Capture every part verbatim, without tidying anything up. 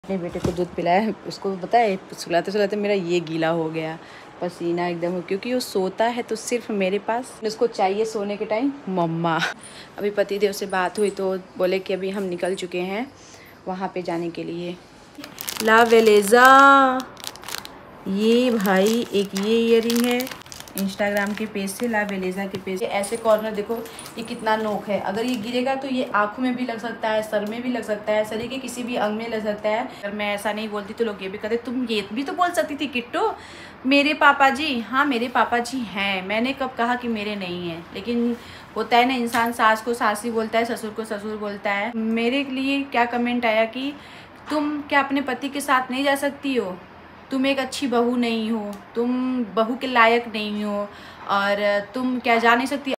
अपने बेटे को दूध पिलाया, उसको पता है सुलाते सुलाते मेरा ये गीला हो गया, पसीना एकदम, क्योंकि वो सोता है तो सिर्फ मेरे पास उसको चाहिए सोने के टाइम मम्मा। अभी पतिदेव से बात हुई तो बोले कि अभी हम निकल चुके हैं वहाँ पे जाने के लिए। ला वेलेज़ा, ये भाई एक ये इयरिंग है इंस्टाग्राम के पेज से, ला वेलेज़ा के पेज से। ऐसे कॉर्नर देखो ये कितना नोक है, अगर ये गिरेगा तो ये आँखों में भी लग सकता है, सर में भी लग सकता है, शरीर के किसी भी अंग में लग सकता है। अगर मैं ऐसा नहीं बोलती तो लोग ये भी कहते तुम ये भी तो बोल सकती थी किट्टू, मेरे पापा जी। हाँ मेरे पापा जी हैं, मैंने कब कहा कि मेरे नहीं हैं, लेकिन होता है ना इंसान सास को सास ही बोलता है, ससुर को ससुर बोलता है। मेरे लिए क्या कमेंट आया कि तुम क्या अपने पति के साथ नहीं जा सकती हो, तुम एक अच्छी बहू नहीं हो, तुम बहू के लायक नहीं हो, और तुम क्या जा नहीं सकती।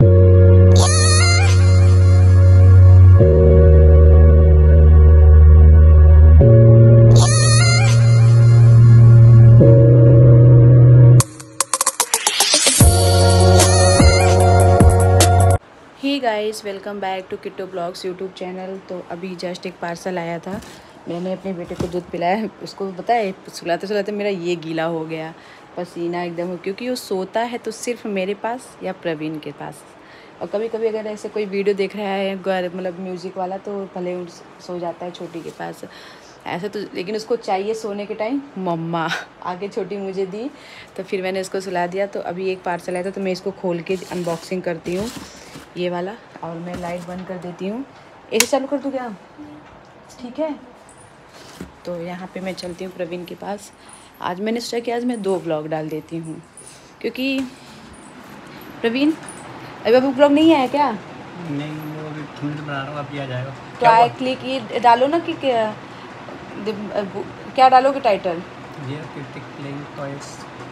Hey guys, welcome back to Kittu blogs YouTube channel. तो अभी जस्ट एक पार्सल आया था, मैंने अपने बेटे को दूध पिलाया, उसको पता है सुलाते सुलाते मेरा ये गीला हो गया, पसीना एकदम, क्योंकि वो सोता है तो सिर्फ मेरे पास या प्रवीण के पास। और कभी कभी अगर ऐसे कोई वीडियो देख रहा है मतलब म्यूज़िक वाला तो भले सो जाता है छोटी के पास ऐसे तो, लेकिन उसको चाहिए सोने के टाइम मम्मा। आगे छोटी मुझे दी तो फिर मैंने उसको सुला दिया। तो अभी एक पार्सल आया था तो मैं इसको खोल के अनबॉक्सिंग करती हूँ ये वाला, और मैं लाइट बंद कर देती हूँ। एसी चालू कर दूँ क्या? ठीक है। तो यहाँ पे मैं चलती हूँ प्रवीण के पास। आज मैंने सोचा कि आज मैं दो ब्लॉग डाल देती हूँ, क्योंकि प्रवीण अभी अभी ब्लॉग नहीं आया क्या? नहीं, वो अभी थंबनेल बना रहा हूँ, अभी आ जाएगा। तो आए क्लिक ये डालो ना कि क्या क्या डालोगे टाइटल? ये क्रिटिक प्लेइंग टॉयज।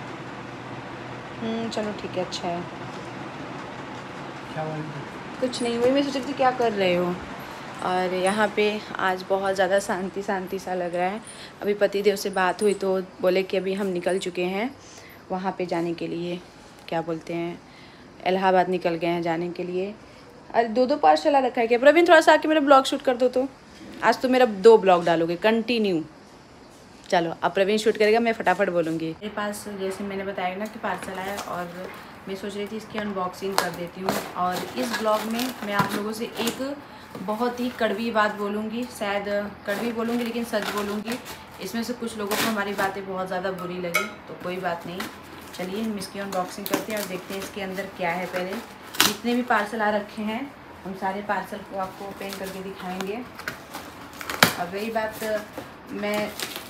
हम्म चलो ठीक है, अच्छा है। क्या बोल? कुछ नहीं, वही मैं सोच रही थी क्या कर रहे हो। और यहाँ पे आज बहुत ज़्यादा शांति शांति सा लग रहा है। अभी पतिदेव से बात हुई तो बोले कि अभी हम निकल चुके हैं वहाँ पे जाने के लिए, क्या बोलते हैं, इलाहाबाद निकल गए हैं जाने के लिए। अरे दो दो पार्सल चला रखा है क्या? प्रवीण थोड़ा सा आके मेरा ब्लॉग शूट कर दो। तो आज तो मेरा दो ब्लॉग डालोगे कंटिन्यू। चलो अब प्रवीण शूट करेगा, मैं फटाफट बोलूँगी। मेरे पास जैसे मैंने बताया ना कि पार्सल आया, और मैं सोच रही थी इसकी अनबॉक्सिंग कर देती हूँ। और इस ब्लॉग में मैं आप लोगों से एक बहुत ही कड़वी बात बोलूँगी, शायद कड़वी बोलूँगी लेकिन सच बोलूँगी। इसमें से कुछ लोगों को हमारी बातें बहुत ज़्यादा बुरी लगी, तो कोई बात नहीं, चलिए हम इसकी अनबॉक्सिंग करते हैं और देखते हैं इसके अंदर क्या है। पहले जितने भी पार्सल आ रखे हैं हम सारे पार्सल को आपको ओपन करके दिखाएँगे। अब रही बात, मैं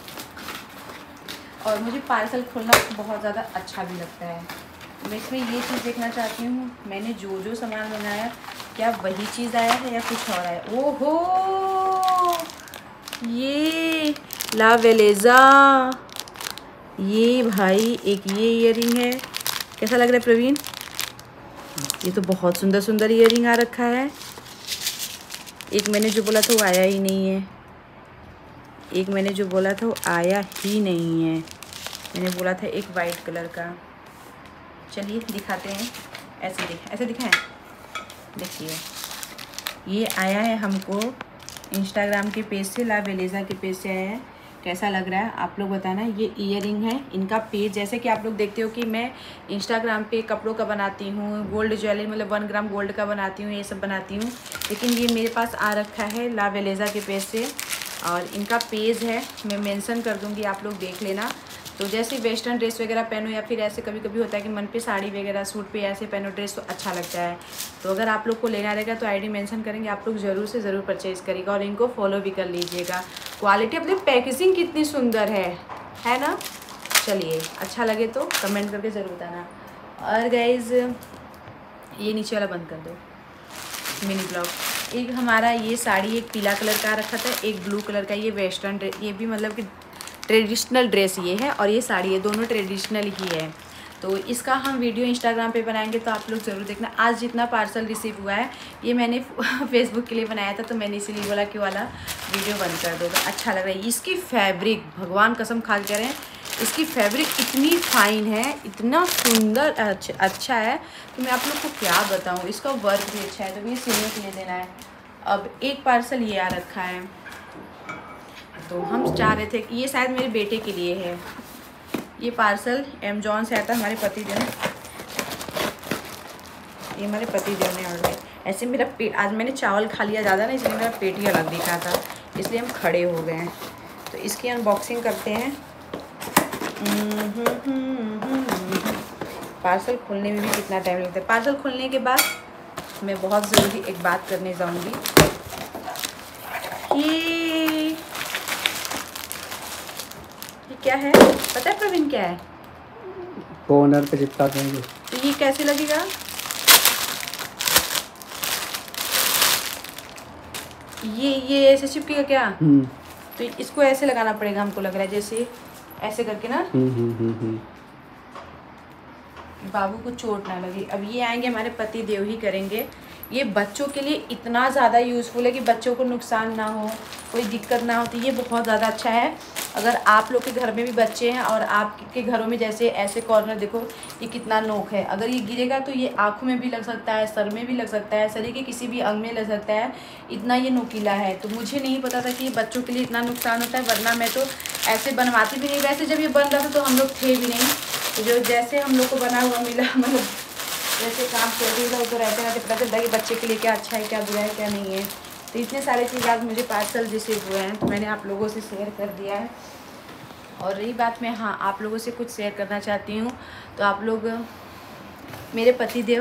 और मुझे पार्सल खोलना बहुत ज़्यादा अच्छा भी लगता है। मैं इसमें ये चीज़ देखना चाहती हूँ, मैंने जो जो सामान मंगाया क्या वही चीज़ आया है या कुछ और आया। ओहो, ये ला वेलेज़ा, ये भाई एक ये इयरिंग है। कैसा लग रहा है प्रवीण? ये तो बहुत सुंदर सुंदर इयरिंग आ रखा है। एक मैंने जो बोला था वो आया ही नहीं है, एक मैंने जो बोला था वो आया ही नहीं है। मैंने बोला था एक वाइट कलर का। चलिए दिखाते हैं, ऐसे दिखा ऐसे दिखाएं। देखिए ये आया है हमको इंस्टाग्राम के पेज से, ला वेलेज़ा के पेज से आया है। कैसा लग रहा है आप लोग बताना। ये ईयरिंग है, इनका पेज जैसे कि आप लोग देखते हो कि मैं इंस्टाग्राम पे कपड़ों का बनाती हूँ, गोल्ड ज्वेलरी मतलब वन ग्राम गोल्ड का बनाती हूँ, ये सब बनाती हूँ, लेकिन ये मेरे पास आ रखा है ला वेलेज़ा के पेज से। और इनका पेज है, मैं मेंशन कर दूँगी, आप लोग देख लेना। तो जैसे वेस्टर्न ड्रेस वगैरह पहनो, या फिर ऐसे कभी कभी होता है कि मन पे साड़ी वगैरह सूट पे ऐसे पहनो ड्रेस तो अच्छा लगता है। तो अगर आप लोग को लेना रहेगा तो आईडी मेंशन करेंगे, आप लोग ज़रूर से ज़रूर परचेज़ करिएगा और इनको फॉलो भी कर लीजिएगा। क्वालिटी अपनी पैकेजिंग कितनी सुंदर है है ना। चलिए अच्छा लगे तो कमेंट करके ज़रूर बताना। और गाइज़ ये नीचे वाला बंद कर दो, मिनी ब्लॉग। एक हमारा ये साड़ी एक पीला कलर का रखा था, एक ब्लू कलर का। ये वेस्टर्न ड्रेस, ये भी मतलब कि ट्रेडिशनल ड्रेस ये है, और ये साड़ी है, दोनों ट्रेडिशनल ही है। तो इसका हम वीडियो इंस्टाग्राम पे बनाएंगे, तो आप लोग ज़रूर देखना। आज जितना पार्सल रिसीव हुआ है ये मैंने फेसबुक के लिए बनाया था, तो मैंने इसीलिए बोला कि वाला वीडियो बंद कर दो। तो अच्छा लग रहा है। इसकी फैब्रिक भगवान कसम खा के करें, इसकी फैब्रिक इतनी फाइन है, इतना सुंदर अच्छा, अच्छा है कि मैं आप लोग को क्या बताऊँ। इसका वर्क भी अच्छा है, तो ये सीने के लिए देना है। अब एक पार्सल ये आ रखा है, तो हम चाह रहे थे कि ये शायद मेरे बेटे के लिए है। ये पार्सल अमेज़ॉन से आया था, हमारे पति देव ने, ये हमारे पति देव ने ऑर्डर। ऐसे मेरा पेट, आज मैंने चावल खा लिया ज़्यादा ना, इसलिए मेरा पेट ही अलग दिखा था, इसलिए हम खड़े हो गए हैं। तो इसकी अनबॉक्सिंग करते हैं। पार्सल खोलने में भी कितना टाइम लगता है। पार्सल खोलने के बाद मैं बहुत ज़रूरी एक बात करने जाऊंगी कि ये क्या है, पता है प्रवीण क्या है? कॉर्नर पे चिपका देंगे। तो ये कैसे लगेगा? ये ये ऐसे चिपकेगा क्या? तो इसको ऐसे लगाना पड़ेगा, हमको लग रहा है, जैसे ऐसे करके ना, बाबू को चोट ना लगे। अब ये आएंगे हमारे पति देव ही करेंगे। ये बच्चों के लिए इतना ज़्यादा यूज़फुल है कि बच्चों को नुकसान ना हो, कोई दिक्कत ना हो, तो ये बहुत ज़्यादा अच्छा है। अगर आप लोग के घर में भी बच्चे हैं और आपके घरों में जैसे ऐसे कॉर्नर, देखो ये कितना नोक है, अगर ये गिरेगा तो ये आँखों में भी लग सकता है, सर में भी लग सकता है, शरीर के किसी भी अंग में लग सकता है, इतना ये नोकीला है। तो मुझे नहीं पता था कि ये बच्चों के लिए इतना नुकसान होता है, वरना मैं तो ऐसे बनवाती भी नहीं। वैसे जब ये बन रहा था तो हम लोग थे भी नहीं, तो जो जैसे हम लोग को बना हुआ मिला, मतलब जैसे काम चल रही था, तो रहते रहते पता चलता है कि बच्चे के लिए क्या अच्छा है, क्या बुरा है, क्या नहीं है। तो इतने सारे चीज़ आज मुझे पार्सल रिसीव हुए हैं, तो मैंने आप लोगों से शेयर कर दिया है। और रही बात, मैं हाँ आप लोगों से कुछ शेयर करना चाहती हूँ। तो आप लोग, मेरे पतिदेव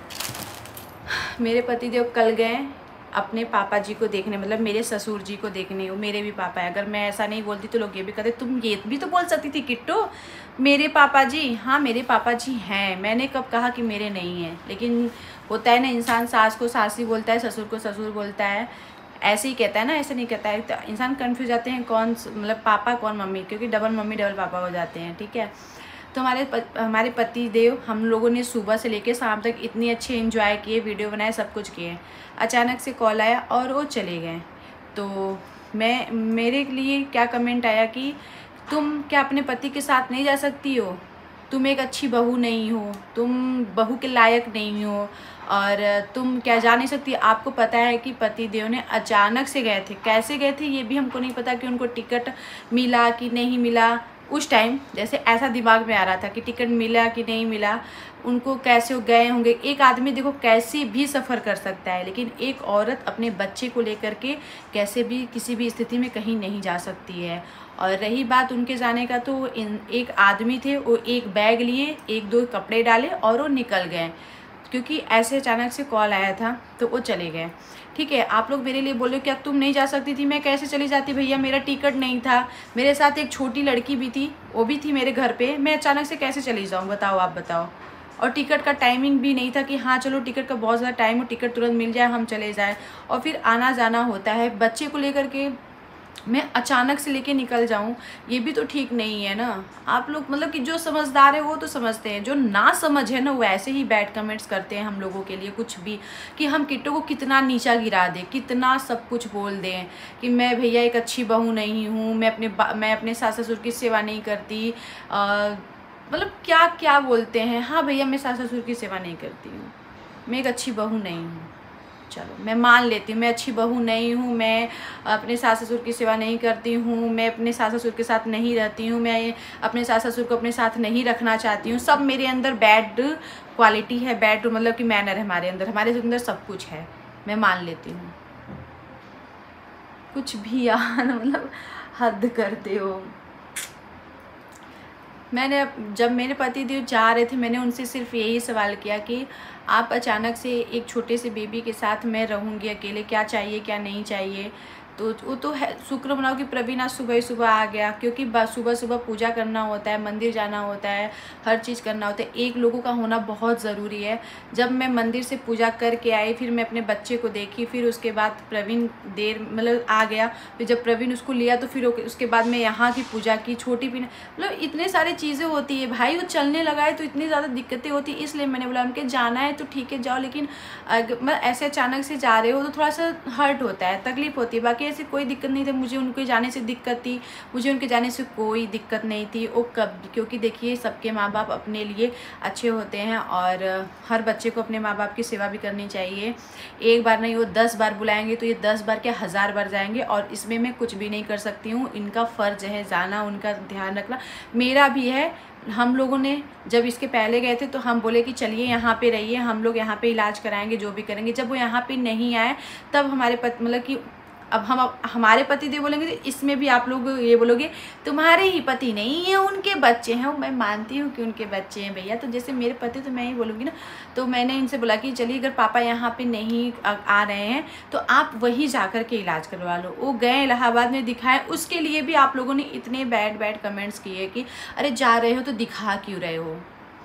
मेरे पतिदेव कल गए अपने पापा जी को देखने, मतलब मेरे ससुर जी को देखने। वो मेरे भी पापा है। अगर मैं ऐसा नहीं बोलती तो लोग ये भी कहते तुम ये भी तो बोल सकती थी किट्टू, मेरे पापा जी। हाँ मेरे पापा जी हैं, मैंने कब कहा कि मेरे नहीं हैं, लेकिन होता है ना, इंसान सास को सास ही बोलता है, ससुर को ससुर बोलता है, ऐसे ही कहता है ना, ऐसे नहीं कहता है। तो इंसान कन्फ्यूज जाते हैं कौन मतलब पापा कौन मम्मी, क्योंकि डबल मम्मी डबल पापा हो जाते हैं, ठीक है। तो हमारे प, हमारे पति देव, हम लोगों ने सुबह से लेकर शाम तक इतनी अच्छे एंजॉय किए, वीडियो बनाए, सब कुछ किए। अचानक से कॉल आया और वो चले गए। तो मैं, मेरे लिए क्या कमेंट आया कि तुम क्या अपने पति के साथ नहीं जा सकती हो, तुम एक अच्छी बहू नहीं हो, तुम बहू के लायक नहीं हो, और तुम क्या जा नहीं सकती। आपको पता है कि पति देव ने अचानक से गए थे, कैसे गए थे ये भी हमको नहीं पता, कि उनको टिकट मिला कि नहीं मिला। उस टाइम जैसे ऐसा दिमाग में आ रहा था कि टिकट मिला कि नहीं मिला, उनको कैसे हो गए होंगे। एक आदमी देखो कैसे भी सफ़र कर सकता है, लेकिन एक औरत अपने बच्चे को लेकर के कैसे भी किसी भी स्थिति में कहीं नहीं जा सकती है। और रही बात उनके जाने का, तो इन एक आदमी थे, वो एक बैग लिए, एक दो कपड़े डाले और वो निकल गए, क्योंकि ऐसे अचानक से कॉल आया था तो वो चले गए। ठीक है, आप लोग मेरे लिए बोलो क्या तुम नहीं जा सकती थी? मैं कैसे चली जाती भैया, मेरा टिकट नहीं था, मेरे साथ एक छोटी लड़की भी थी, वो भी थी मेरे घर पे, मैं अचानक से कैसे चली जाऊँ बताओ, आप बताओ। और टिकट का टाइमिंग भी नहीं था कि हाँ चलो टिकट का बहुत ज़्यादा टाइम हो, टिकट तुरंत मिल जाए, हम चले जाएँ। और फिर आना जाना होता है, बच्चे को लेकर के मैं अचानक से लेके निकल जाऊं, ये भी तो ठीक नहीं है ना। आप लोग मतलब कि जो समझदार है वो तो समझते हैं, जो ना समझ है ना वो ऐसे ही बैड कमेंट्स करते हैं हम लोगों के लिए, कुछ भी, कि हम किट्टू को कितना नीचा गिरा दें, कितना सब कुछ बोल दें कि मैं भैया एक अच्छी बहू नहीं हूँ, मैं अपने मैं अपने सास ससुर की सेवा नहीं करती, मतलब क्या क्या बोलते हैं। हाँ भैया मैं सास ससुर की सेवा नहीं करती हूँ, मैं एक अच्छी बहू नहीं हूँ, चलो मैं मान लेती हूँ, मैं अच्छी बहू नहीं हूँ, मैं अपने सास ससुर की सेवा नहीं करती हूँ, मैं अपने सास ससुर के साथ नहीं रहती हूँ, मैं अपने सास ससुर को अपने साथ नहीं रखना चाहती हूँ, सब मेरे अंदर बैड क्वालिटी है, बैड मतलब कि मैनर है हमारे अंदर, हमारे अंदर सब कुछ है, मैं मान लेती हूँ। कुछ भी यार मतलब हद करते हो। मैंने जब मेरे पति देव जा रहे थे, मैंने उनसे सिर्फ यही सवाल किया कि आप अचानक से एक छोटे से बेबी के साथ मैं रहूँगी अकेले, क्या चाहिए क्या नहीं चाहिए। तो वो तो है, शुक्र मनाओ कि प्रवीण आज सुबह ही सुबह आ गया, क्योंकि सुबह सुबह पूजा करना होता है, मंदिर जाना होता है, हर चीज़ करना होता है, एक लोगों का होना बहुत ज़रूरी है। जब मैं मंदिर से पूजा करके आई, फिर मैं अपने बच्चे को देखी, फिर उसके बाद प्रवीण देर मतलब आ गया, फिर जब प्रवीण उसको लिया तो फिर उसके बाद मैं यहाँ की पूजा की, छोटी भी मतलब इतने सारी चीज़ें होती है भाई। वो चलने लगा है तो इतनी ज़्यादा दिक्कतें होती है, इसलिए मैंने बोला उनके जाना है तो ठीक है जाओ, लेकिन मतलब ऐसे अचानक से जा रहे हो तो थोड़ा सा हर्ट होता है, तकलीफ होती है। बाकी ऐसी कोई दिक्कत नहीं थी, मुझे उनके जाने से दिक्कत थी, मुझे उनके जाने से कोई दिक्कत नहीं थी। वो कब, क्योंकि देखिए सबके माँ बाप अपने लिए अच्छे होते हैं और हर बच्चे को अपने माँ बाप की सेवा भी करनी चाहिए। एक बार नहीं, वो दस बार बुलाएंगे तो ये दस बार क्या हज़ार बार जाएंगे, और इसमें मैं कुछ भी नहीं कर सकती हूँ। इनका फ़र्ज़ है जाना, उनका ध्यान रखना, मेरा भी है। हम लोगों ने जब इसके पहले गए थे तो हम बोले कि चलिए यहाँ पे रहिए, हम लोग यहाँ पे इलाज कराएंगे, जो भी करेंगे। जब वो यहाँ पे नहीं आए तब हमारे पति, मतलब कि अब हम हमारे पति देव बोलेंगे तो इसमें भी आप लोग ये बोलोगे तुम्हारे ही पति नहीं है, उनके बच्चे हैं। मैं मानती हूँ कि उनके बच्चे हैं भैया, तो जैसे मेरे पति तो मैं ही बोलूँगी ना। तो मैंने इनसे बोला कि चलिए अगर पापा यहाँ पे नहीं आ रहे हैं तो आप वहीं जा कर के इलाज करवा लो। वो गए इलाहाबाद में दिखाए, उसके लिए भी आप लोगों ने इतने बैड बैड कमेंट्स किए कि अरे जा रहे हो तो दिखा क्यों रहे हो।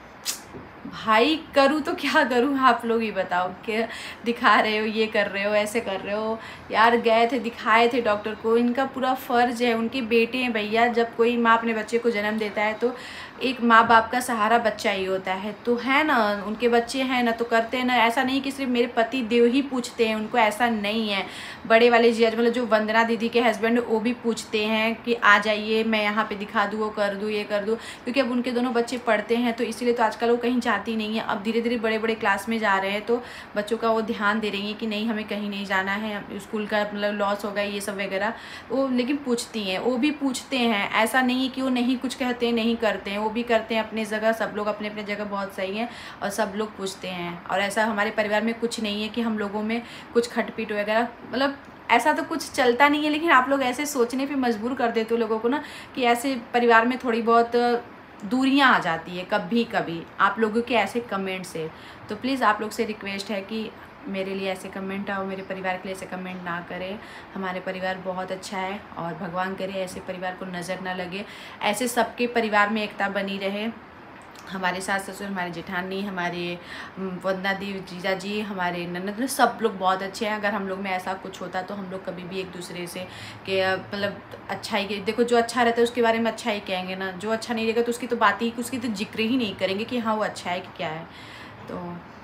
भाई करूँ तो क्या करूँ, आप लोग ही बताओ। कि दिखा रहे हो, ये कर रहे हो, ऐसे कर रहे हो। यार गए थे, दिखाए थे डॉक्टर को, इनका पूरा फ़र्ज़ है, उनके बेटे हैं भैया। जब कोई माँ अपने बच्चे को जन्म देता है तो एक माँ बाप का सहारा बच्चा ही होता है, तो है ना, उनके बच्चे हैं ना तो करते हैं ना। ऐसा नहीं कि सिर्फ मेरे पति देव ही पूछते हैं उनको, ऐसा नहीं है। बड़े वाले जी, मतलब जो वंदना दीदी के हस्बैंड, वो भी पूछते हैं कि आ जाइए, मैं यहाँ पे दिखा दूँ, वो कर दूँ, ये कर दूँ। क्योंकि अब उनके दोनों बच्चे पढ़ते हैं तो इसीलिए तो आजकल वो कहीं जाती नहीं है। अब धीरे धीरे बड़े बड़े क्लास में जा रहे हैं तो बच्चों का वो ध्यान दे रही है कि नहीं हमें कहीं नहीं जाना है, स्कूल का मतलब लॉस होगा, ये सब वगैरह। वो लेकिन पूछती हैं, वो भी पूछते हैं। ऐसा नहीं है कि वो नहीं कुछ कहते हैं, नहीं करते हैं, वो भी करते हैं अपने जगह। सब लोग अपने अपने जगह बहुत सही हैं और सब लोग पूछते हैं। और ऐसा हमारे परिवार में कुछ नहीं है कि हम लोगों में कुछ खटपीट वगैरह, मतलब ऐसा तो कुछ चलता नहीं है। लेकिन आप लोग ऐसे सोचने पे मजबूर कर देते हो लोगों को ना कि ऐसे परिवार में थोड़ी बहुत दूरियां आ जाती है कभी कभी आप लोगों के ऐसे कमेंट से। तो प्लीज़ आप लोग से रिक्वेस्ट है कि मेरे लिए ऐसे कमेंट आओ, मेरे परिवार के लिए ऐसे कमेंट ना करें। हमारे परिवार बहुत अच्छा है और भगवान करे ऐसे परिवार को नज़र ना लगे, ऐसे सबके परिवार में एकता बनी रहे। हमारे सास ससुर, हमारे जेठानी, हमारे वंदना दी, जीजा जी, हमारे ननद, सब लोग बहुत अच्छे हैं। अगर हम लोग में ऐसा कुछ होता तो हम लोग कभी भी एक दूसरे से के मतलब अच्छाई के, देखो जो अच्छा रहता है उसके बारे में अच्छा ही कहेंगे ना, जो अच्छा नहीं रहेगा तो उसकी तो बात ही, उसकी तो जिक्र ही नहीं करेंगे कि हाँ वो अच्छा है कि क्या है। तो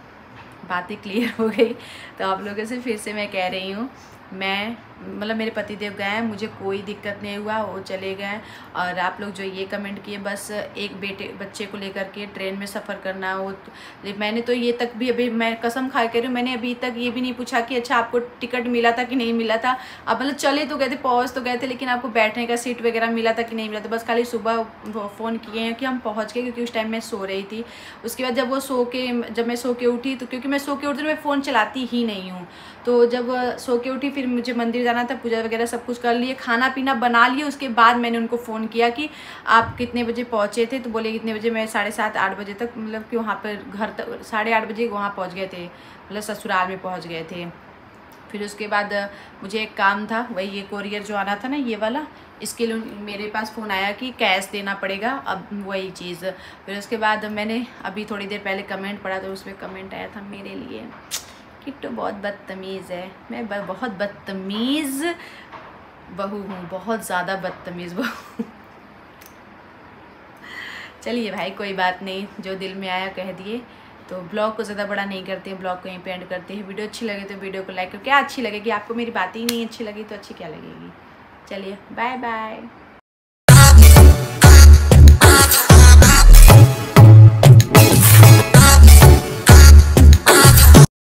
बातें क्लियर हो गई। तो आप लोगों से फिर से मैं कह रही हूँ, मैं मतलब मेरे पतिदेव गए हैं, मुझे कोई दिक्कत नहीं हुआ, वो चले गए। और आप लोग जो ये कमेंट किए, बस एक बेटे बच्चे को लेकर के ट्रेन में सफ़र करना, वो तो, मैंने तो ये तक भी, अभी मैं कसम खा कर रही हूँ, मैंने अभी तक ये भी नहीं पूछा कि अच्छा आपको टिकट मिला था कि नहीं मिला था। अब मतलब चले तो गए थे, पहुँच तो गए थे, लेकिन आपको बैठने का सीट वगैरह मिला था कि नहीं मिला था। बस खाली सुबह फ़ोन किए हैं कि हम पहुँच गए, क्योंकि उस टाइम मैं सो रही थी। उसके बाद जब वो सो के जब मैं सो के उठी, तो क्योंकि मैं सो के उठती मैं फ़ोन चलाती ही नहीं हूँ, तो जब सो के उठी फिर मुझे मंदिर जाना था, पूजा वगैरह सब कुछ कर लिए, खाना पीना बना लिए। उसके बाद मैंने उनको फ़ोन किया कि आप कितने बजे पहुँचे थे, तो बोले कितने बजे, मैं साढ़े सात आठ बजे तक, मतलब कि वहाँ पर घर तक साढ़े आठ बजे वहाँ पहुँच गए थे, मतलब ससुराल में पहुँच गए थे। फिर उसके बाद मुझे एक काम था, वही ये कोरियर जो आना था ना ये वाला, इसके लिए मेरे पास फ़ोन आया कि कैश देना पड़ेगा, अब वही चीज़। फिर उसके बाद मैंने अभी थोड़ी देर पहले कमेंट पढ़ा, तो उसमें कमेंट आया था मेरे लिए, किट्टू बहुत बदतमीज़ है। मैं बहुत बदतमीज़ बहू हूँ, बहुत ज़्यादा बदतमीज़ बहू। चलिए भाई कोई बात नहीं, जो दिल में आया कह दिए। तो ब्लॉग को ज़्यादा बड़ा नहीं करते हैं, ब्लॉग को यहीं पे एंड करते हैं। वीडियो अच्छी लगे तो वीडियो को लाइक करो। क्या अच्छी लगेगी आपको, मेरी बातें ही नहीं अच्छी लगी तो अच्छी क्या लगेगी। चलिए बाय बाय।